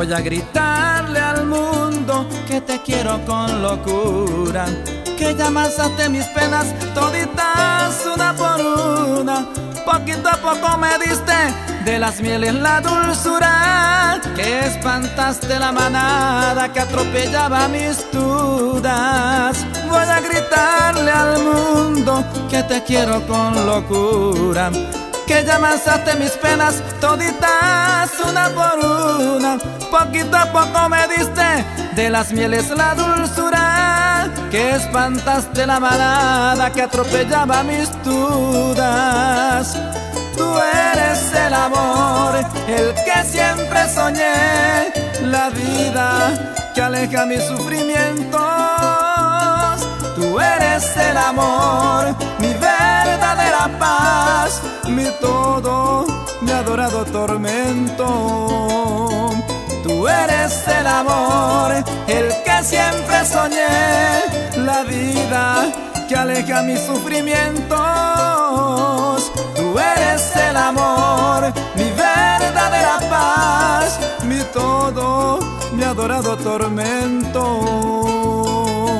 Voy a gritarle al mundo que te quiero con locura, que ya amasaste mis penas toditas una por una. Poquito a poco me diste de las mieles la dulzura, que espantaste la manada que atropellaba mis dudas. Voy a gritarle al mundo que te quiero con locura, que ya amasaste mis penas toditas una por una. Poquito a poco me diste de las mieles la dulzura, que espantaste la manada que atropellaba mis dudas. Tú eres el amor, el que siempre soñé, la vida que aleja mis sufrimientos. Tú eres el amor, mi verdadera paz, mi todo, mi adorado tormento. Tú eres el amor, el que siempre soñé, la vida que aleja mis sufrimientos. Tú eres el amor, mi verdadera paz, mi todo, mi adorado tormento.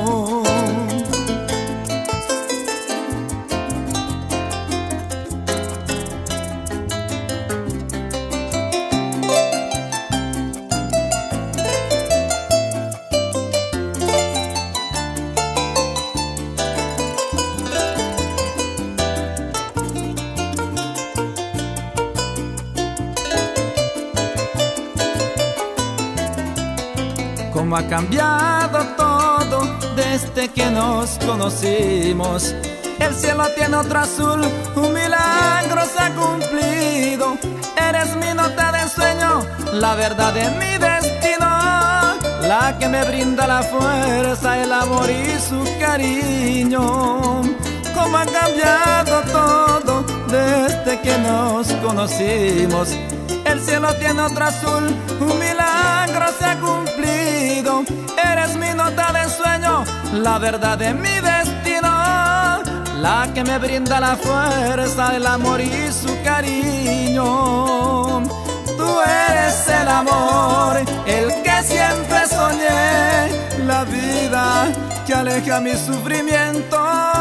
Cómo ha cambiado todo desde que nos conocimos. El cielo tiene otro azul, un milagro se ha cumplido. Eres mi nota de sueño, la verdad de mi destino, la que me brinda la fuerza, el amor y su cariño. Cómo ha cambiado todo desde que nos conocimos. El cielo tiene otro azul, un milagro se ha cumplido. Eres mi nota de sueño, la verdad de mi destino, la que me brinda la fuerza, el amor y su cariño. Tú eres el amor, el que siempre soñé, la vida que aleja mis sufrimientos.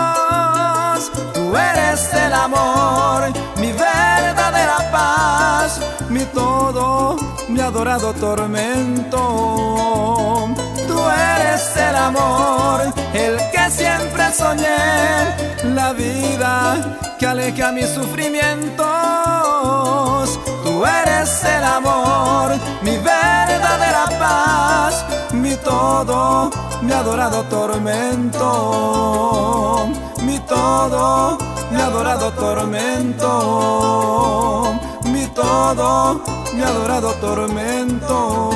Tú eres el amor, mi verdadera paz, mi todo, mi adorado tormento. Tú eres el amor, el que siempre soñé, la vida que aleja mis sufrimientos. Tú eres el amor, mi verdadera paz, mi todo, mi adorado tormento. Mi todo, mi adorado tormento. Mi todo, mi adorado tormento.